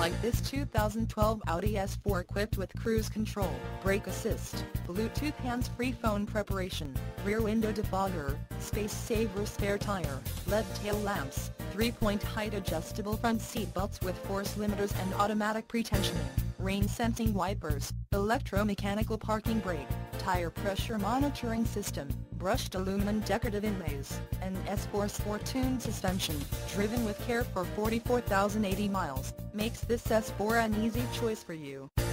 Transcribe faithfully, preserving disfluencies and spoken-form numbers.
like this two thousand twelve Audi S four equipped with cruise control, brake assist, Bluetooth hands-free phone preparation, rear window defogger, space-saver spare tire, L E D tail lamps, three-point height adjustable front seat belts with force limiters and automatic pre-tensioning, rain-sensing wipers, electromechanical parking brake, tire pressure monitoring system, brushed aluminum decorative inlays, and S four sport-tuned suspension, driven with care for forty-four thousand eighty miles, makes this S four an easy choice for you.